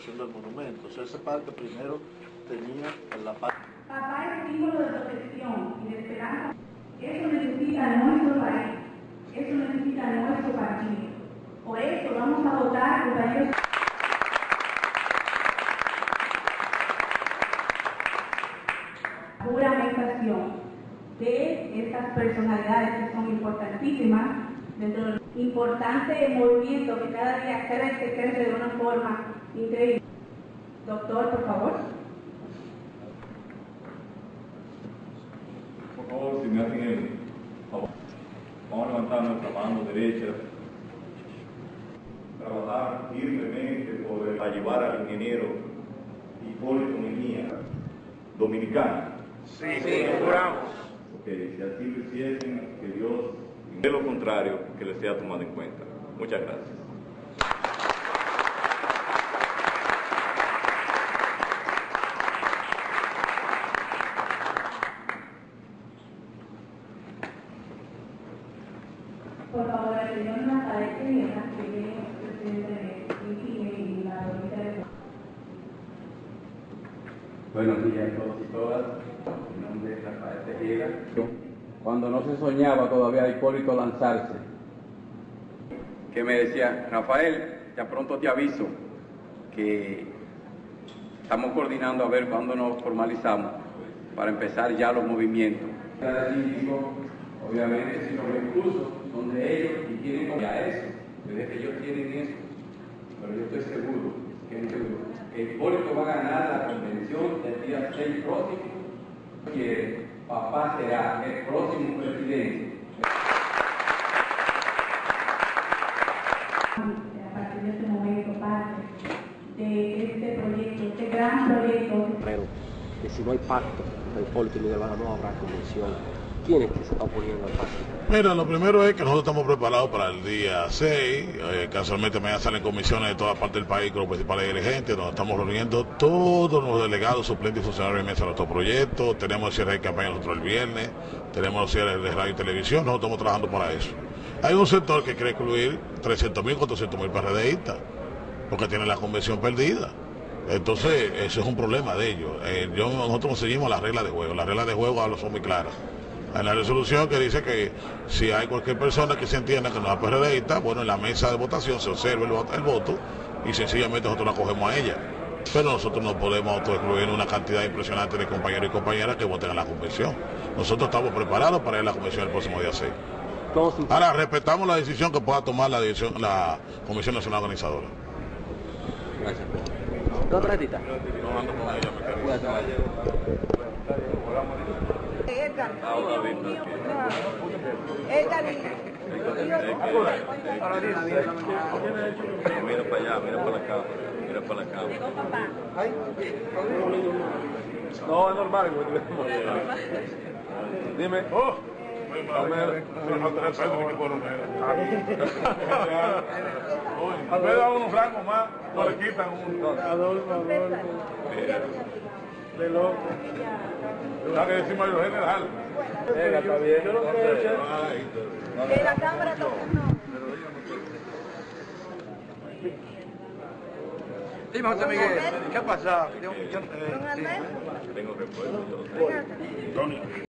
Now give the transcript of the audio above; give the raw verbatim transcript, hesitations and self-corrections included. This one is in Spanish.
construcción del monumento. O sea, ese parque primero tenía la parte... Papá es símbolo de protección y de esperanza. Eso necesita nuestro país. Eso necesita nuestro partido. Por eso vamos a votar, compañeros. Juramentación de estas personalidades que son importantísimas dentro del importante movimiento que cada día crece, crece de una forma increíble. Doctor, por favor. Por favor, si me hacen el favor, vamos a levantar nuestra mano derecha, trabajar firmemente por ayudar al ingeniero Hipólito Mejía, dominicano. Sí, sí, juramos. Ok, si así lo hiciesen, que Dios, de lo contrario, que les sea tomado en cuenta. Muchas gracias. Por favor, el señor Rafael Tejeda, que es presidente de INTIGE y la provincia de... Buenos días a todos y todas. Mi nombre es Rafael Tejeda. Cuando no se soñaba todavía Hipólito lanzarse, que me decía, Rafael, ya pronto te aviso que estamos coordinando a ver cuándo nos formalizamos para empezar ya los movimientos. Obviamente, si los recursos son de ellos y tienen ya eso, desde que ellos tienen eso, pero yo estoy seguro que, que Hipólito va a ganar la convención del día seis próximo, que papá será el próximo presidente. A partir de este momento, parte de este proyecto, este gran proyecto. Pero que si no hay pacto entre Hipólito y Miguel Vargas no habrá convención. ¿Quién es que se está oponiendo al pacto? Mira, lo primero es que nosotros estamos preparados para el día seis. Eh, casualmente mañana salen comisiones de toda parte del país con los principales dirigentes, donde estamos reuniendo todos los delegados, suplentes y funcionarios de mesa de nuestro proyecto. Tenemos el cierre de campaña nosotros el viernes, tenemos los cierres de radio y televisión, nosotros estamos trabajando para eso. Hay un sector que quiere excluir trescientos mil, cuatrocientos mil PRDistas, porque tienen la convención perdida. Entonces, eso es un problema de ellos. Eh, yo, nosotros seguimos las reglas de juego. Las reglas de juego ahora son muy claras. Hay una resolución que dice que si hay cualquier persona que se entienda que no es PRDista, bueno, en la mesa de votación se observa el voto, el voto y sencillamente nosotros la cogemos a ella. Pero nosotros no podemos autoexcluir una cantidad impresionante de compañeros y compañeras que voten en la convención. Nosotros estamos preparados para ir a la convención el próximo día seis. Ahora, respetamos la decisión que pueda tomar la, dirección, la Comisión Nacional Organizadora. Gracias. ¿Una ratita? No ando con ella, me quedo. Edgar, Edgar Mira para allá, mira para la cámara, mira para la cámara. No, es normal. Dime. Oh, a ver, da unos rangos más, no le quitan un... Adolfo, Adolfo. De loco. La que decimos yo general. Venga, está bien. Yo no quiero echar. De la cámara tocando. Dime, José Miguel, ¿qué ha pasado? Don Andrés. Tengo recuerdo. Tony.